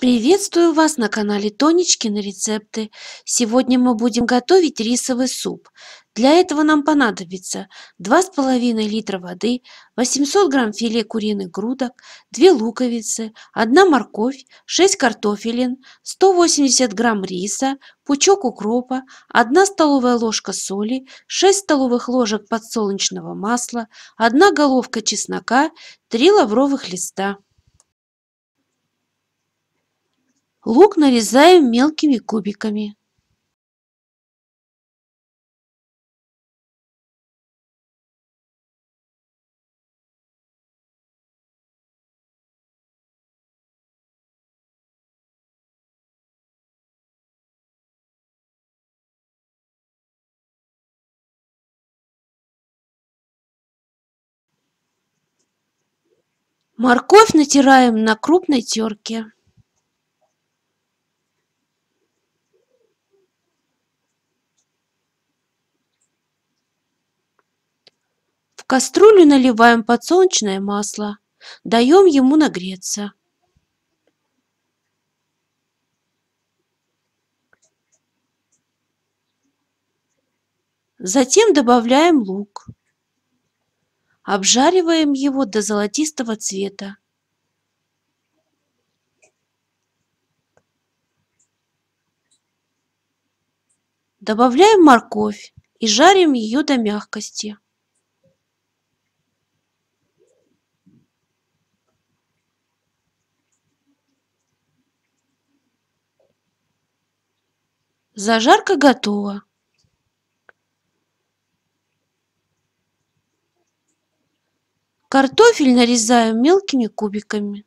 Приветствую вас на канале Тонечкины рецепты. Сегодня мы будем готовить рисовый суп. Для этого нам понадобится 2,5 литра воды, 800 грамм филе куриных грудок, 2 луковицы, 1 морковь, 6 картофелин, 180 грамм риса, пучок укропа, 1 столовая ложка соли, 6 столовых ложек подсолнечного масла, 1 головка чеснока, 3 лавровых листа. Лук нарезаем мелкими кубиками. Морковь натираем на крупной терке. В кастрюлю наливаем подсолнечное масло. Даем ему нагреться. Затем добавляем лук. Обжариваем его до золотистого цвета. Добавляем морковь и жарим ее до мягкости. Зажарка готова. Картофель нарезаем мелкими кубиками.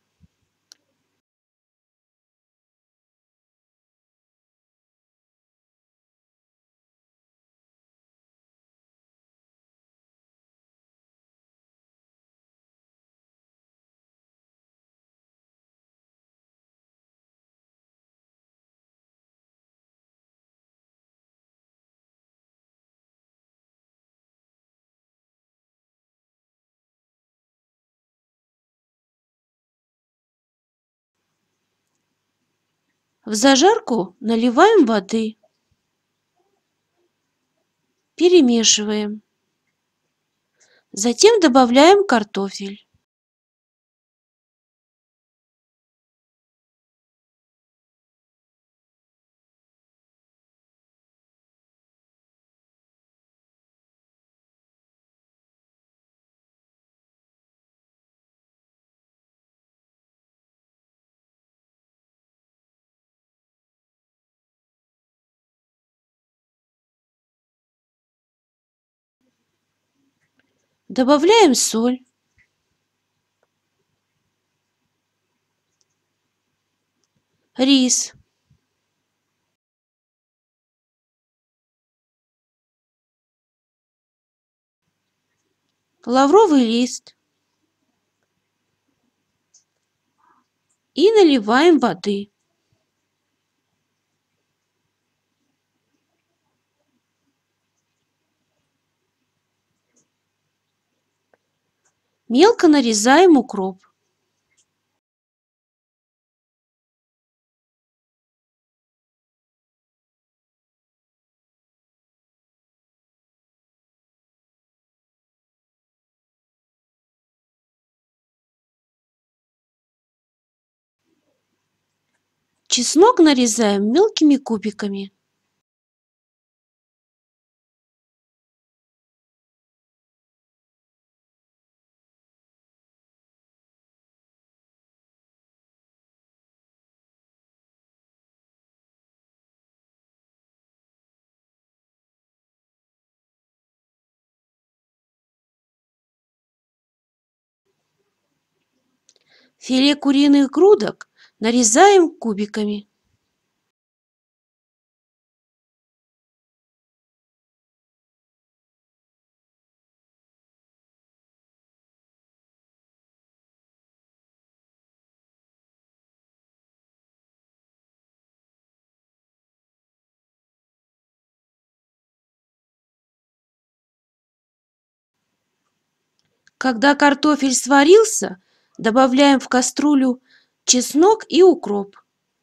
В зажарку наливаем воды. Перемешиваем. Затем добавляем картофель. Добавляем соль. Рис. Лавровый лист. И наливаем воды. Мелко нарезаем укроп. Чеснок нарезаем мелкими кубиками. Филе куриных грудок нарезаем кубиками. Когда картофель сварился, добавляем в кастрюлю чеснок и укроп.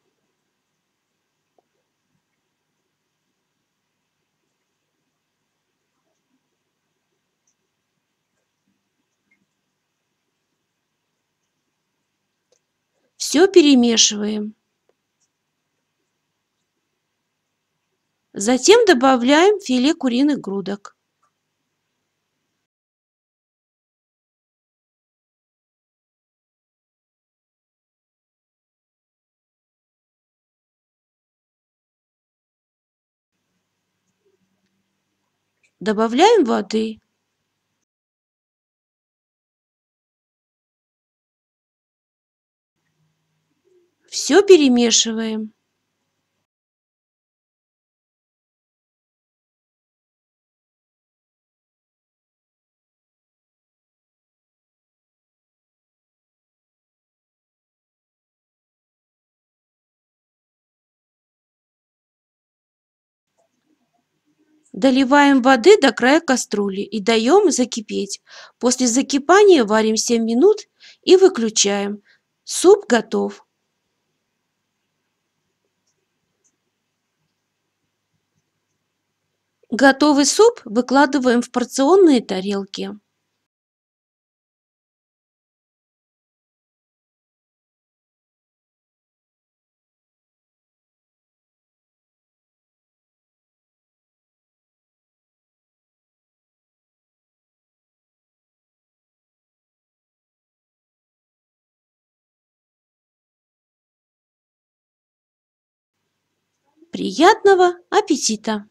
Все перемешиваем. Затем добавляем филе куриных грудок. Добавляем воды. Все перемешиваем. Доливаем воды до края кастрюли и даем закипеть. После закипания варим 7 минут и выключаем. Суп готов. Готовый суп выкладываем в порционные тарелки. Приятного аппетита!